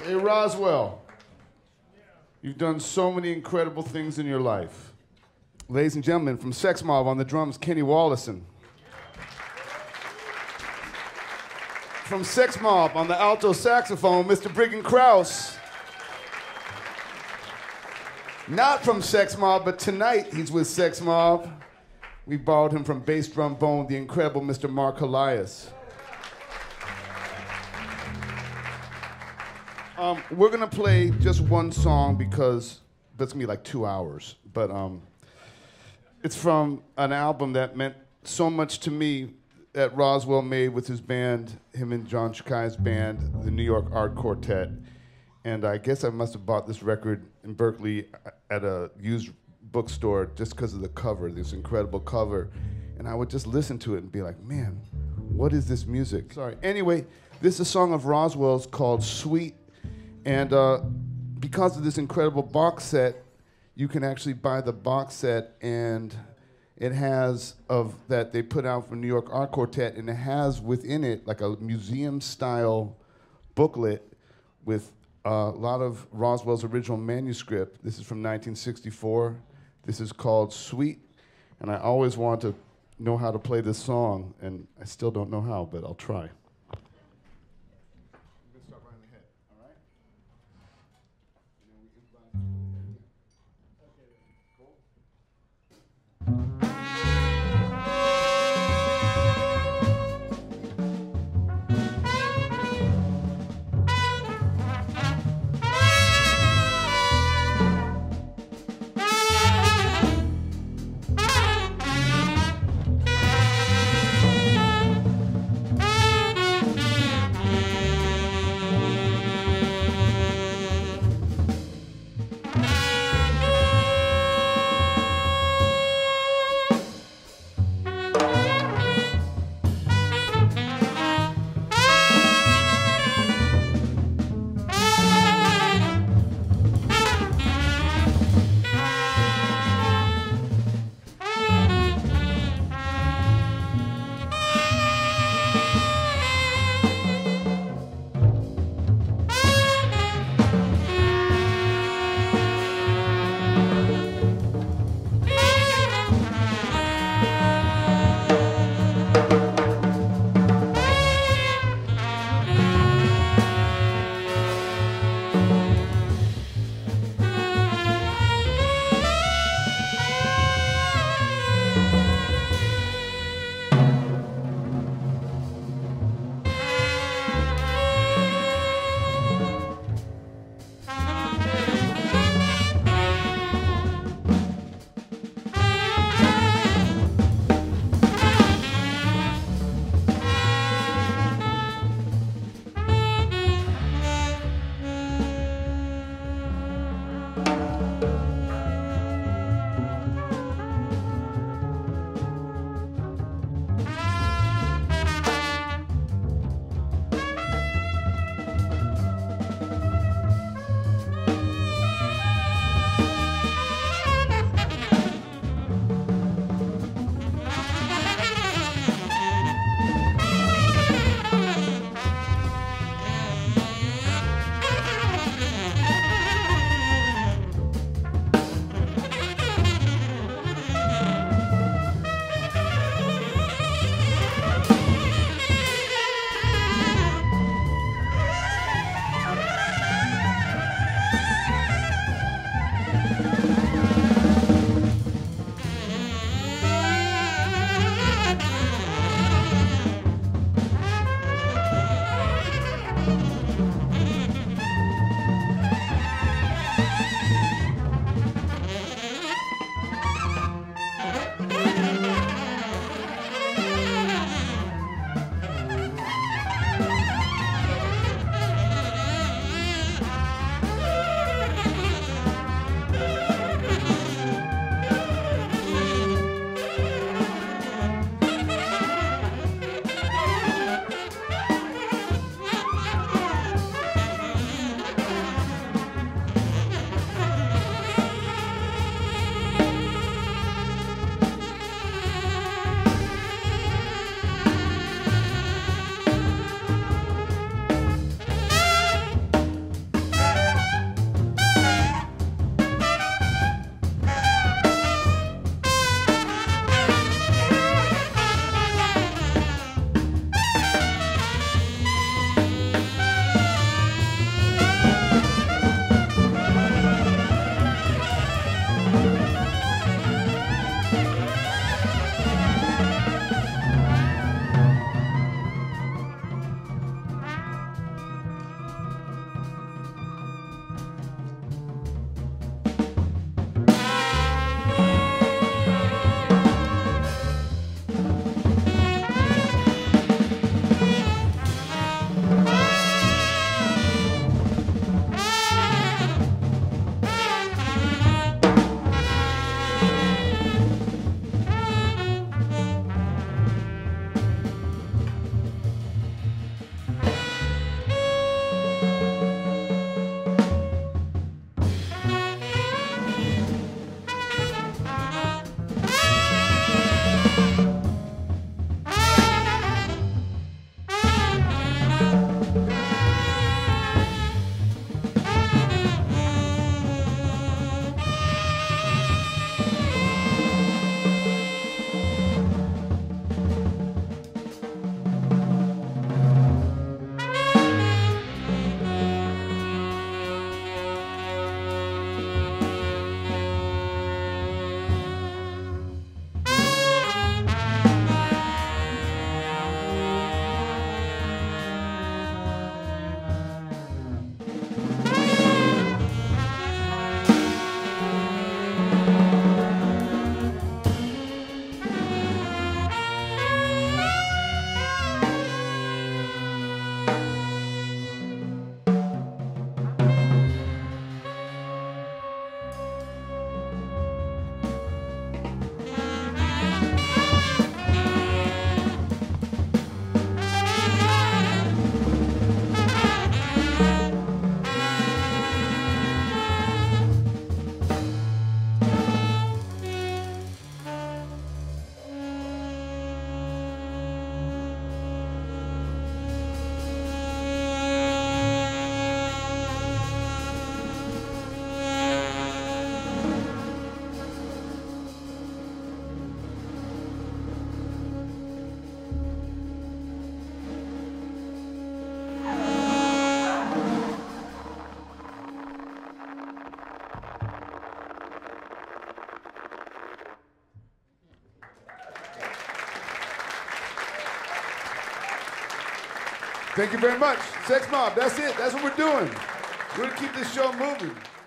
Hey, Roswell, you've done so many incredible things in your life. Ladies and gentlemen, from Sex Mob on the drums, Kenny Wollesen. From Sex Mob on the alto saxophone, Mr. Briggen Kraus. Not from Sex Mob, but tonight he's with Sex Mob. We borrowed him from bass trombone, the incredible Mr. Mark Elias. We're gonna play just one song because that's gonna be like 2 hours. But it's from an album that meant so much to me that Roswell made with his band, him and John Shakai's band, the New York Art Quartet. And I guess I must have bought this record in Berkeley at a used bookstore just because of the cover, this incredible cover. And I would just listen to it and be like, man, what is this music? Sorry. Anyway, this is a song of Roswell's called Sweet. And because of this incredible box set, you can actually buy the box set, and it has of that they put out from New York Art Quartet, and it has within it like a museum-style booklet with a lot of Roswell's original manuscript. This is from 1964. This is called Sweet, and I always want to know how to play this song, and I still don't know how, but I'll try. Thank you very much. Sex Mob, that's it. That's what we're doing. We're going to keep this show moving.